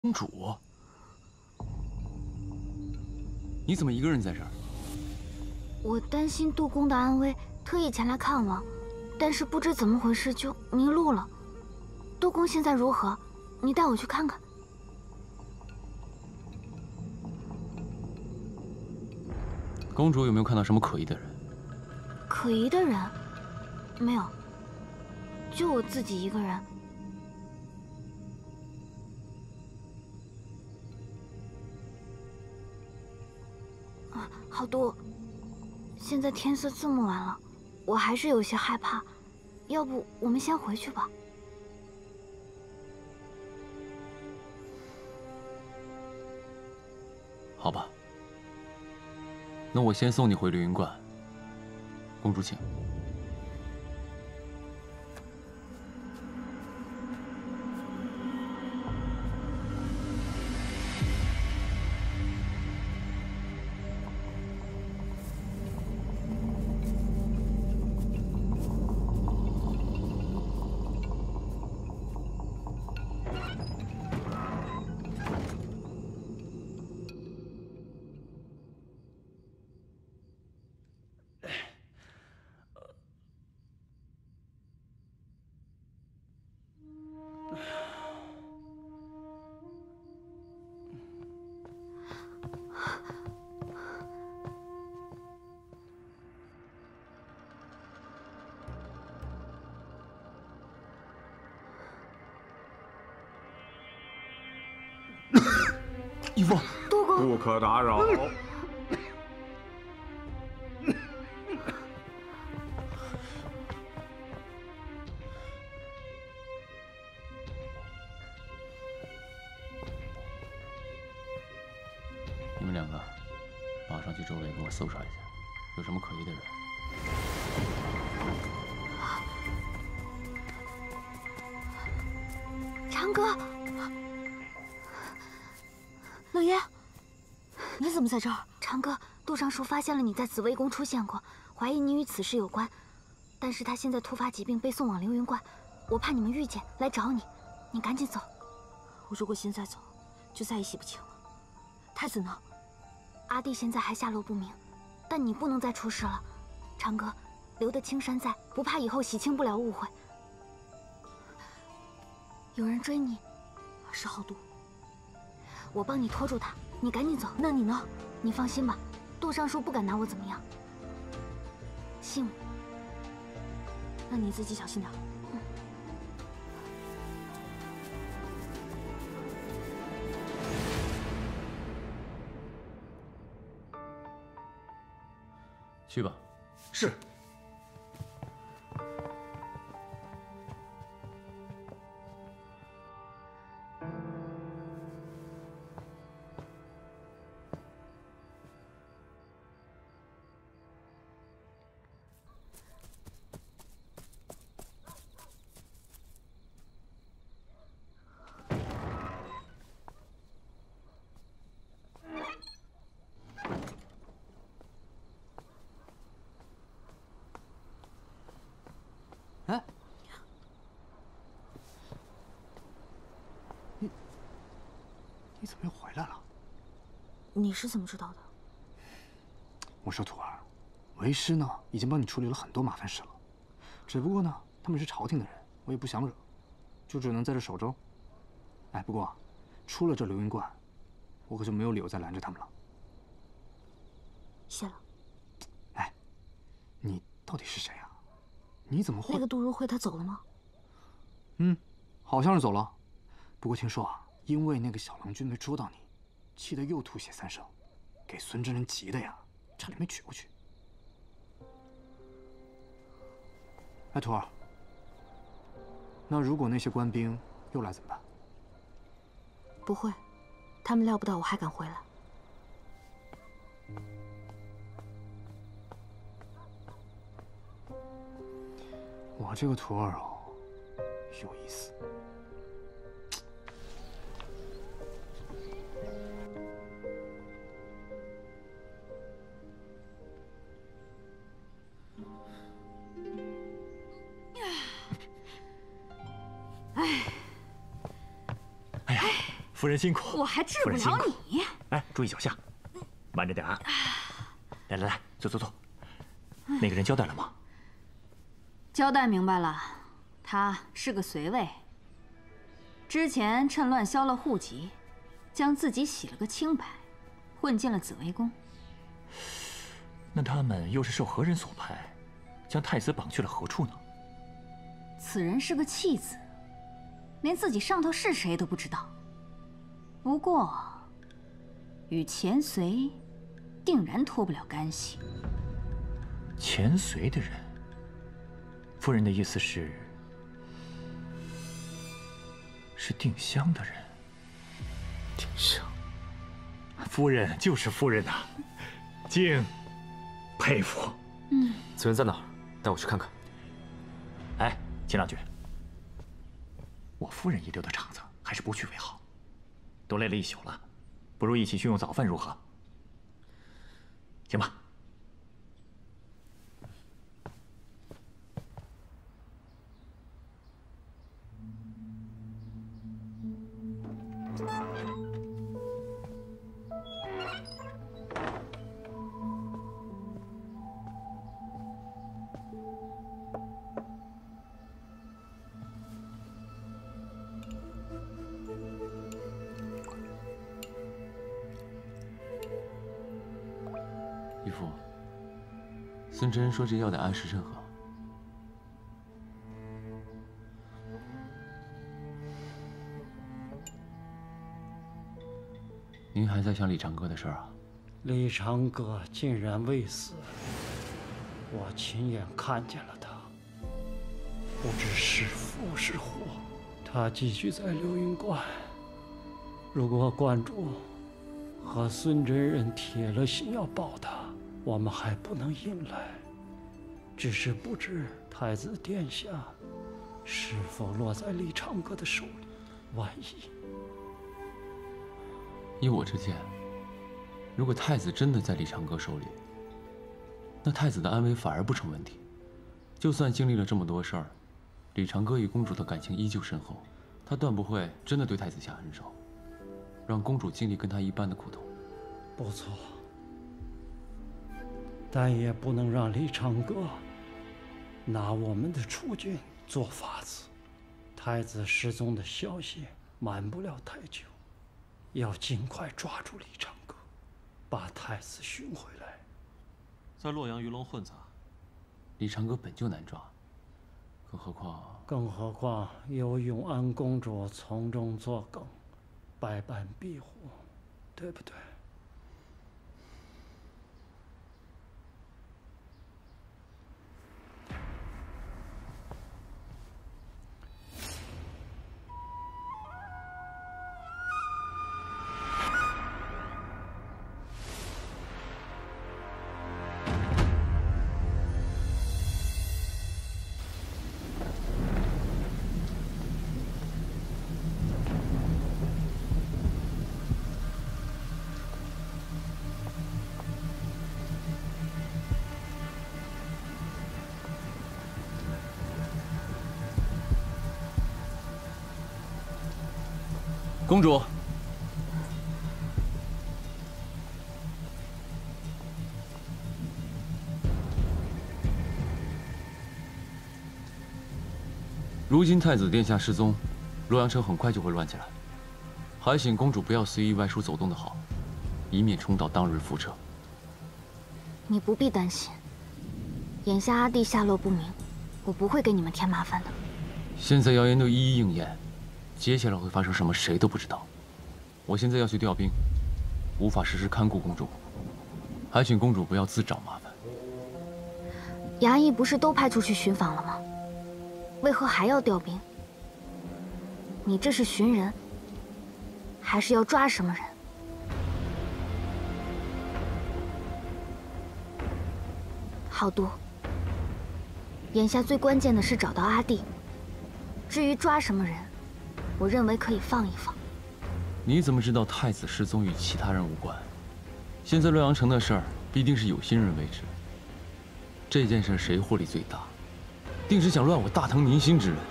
公主，你怎么一个人在这儿？ 我担心杜公的安危，特意前来看望，但是不知怎么回事就迷路了。杜公现在如何？你带我去看看。 公主有没有看到什么可疑的人？ 可疑的人？没有，就我自己一个人。 好多，现在天色这么晚了，我还是有些害怕。要不我们先回去吧。 好吧，那我先送你回凌云观。公主，请。 义父， 杜公， 不可打扰。 你们两个马上去周围给我搜查一下，有什么可疑的人。 长歌，冷爷，你怎么在这儿？长歌，杜尚书发现了你在紫薇宫出现过，怀疑你与此事有关，但是他现在突发疾病被送往凌云观，我怕你们遇见来找你，你赶紧走。 我如果现在走，就再也洗不清了。太子呢？ 阿弟现在还下落不明，但你不能再出事了。长歌，留得青山在，不怕以后洗清不了误会。 有人追你， 是浩渡， 我帮你拖住他，你赶紧走。 那你呢？ 你放心吧，杜尚书不敢拿我怎么样。信我。 那你自己小心点。 去吧。 是。 哎，你怎么又回来了？ 你是怎么知道的？ 我说徒儿，为师呢已经帮你处理了很多麻烦事了，只不过呢他们是朝廷的人，我也不想惹，就只能在这守着。哎，不过出了这凌云观，我可就没有理由再拦着他们了。 谢了。 哎，你到底是谁啊？ 你怎么会？ 那个杜如晦他走了吗？ 嗯，好像是走了。不过听说啊，因为那个小郎君没捉到你，气得又吐血3升，给孙真人急的呀，差点没娶过去。哎，徒儿，那如果那些官兵又来怎么办？ 不会，他们料不到我还敢回来。 我这个徒儿哦，有意思。 夫人辛苦。 我还治不了你。 哎，注意脚下，慢着点啊！来来来，坐坐坐。那个人交代了吗？ 交代明白了，他是个随卫。之前趁乱销了户籍，将自己洗了个清白，混进了紫微宫。 那他们又是受何人所派，将太子绑去了何处呢？ 此人是个弃子，连自己上头是谁都不知道。不过，与前隋定然脱不了干系。 前隋的人，夫人的意思是定襄的人。 定襄， 夫人就是夫人呐，敬佩服。 紫苑在哪儿？带我去看看。 哎，秦郎君，我夫人遗留的场子还是不去为好。都累了一宿了，不如一起去用早饭如何？行吧。 义父，孙真说这药得按时辰喝。您还在想李长歌的事儿啊？ 李长歌竟然未死，我亲眼看见了他，不知是福是祸。他寄居在流云观，如果观主和孙真人铁了心要保他，我们还不能引来。只是不知太子殿下是否落在李长歌的手里，万一…… 依我之见，如果太子真的在李长歌手里，那太子的安危反而不成问题。就算经历了这么多事儿，李长歌与公主的感情依旧深厚，他断不会真的对太子下狠手，让公主经历跟他一般的苦痛。 不错，但也不能让李长歌拿我们的处境做法子。太子失踪的消息瞒不了太久，要尽快抓住李长歌，把太子寻回来。 在洛阳鱼龙混杂，李长歌本就难抓，更何况有永安公主从中作梗，百般庇护，对不对？ 公主，如今太子殿下失踪，洛阳城很快就会乱起来。还请公主不要随意外出走动的好，以免重蹈当日覆辙。 你不必担心，眼下阿弟下落不明，我不会给你们添麻烦的。 现在谣言都一一应验。接下来会发生什么，谁都不知道。我现在要去调兵，无法时时看顾公主，还请公主不要自找麻烦。 衙役不是都派出去巡访了吗？为何还要调兵？你这是寻人，还是要抓什么人？好多。眼下最关键的是找到阿弟，至于抓什么人，我认为可以放一放。 你怎么知道太子失踪与其他人无关？现在洛阳城的事儿必定是有心人为之。这件事谁获利最大，定是想乱我大唐民心之人。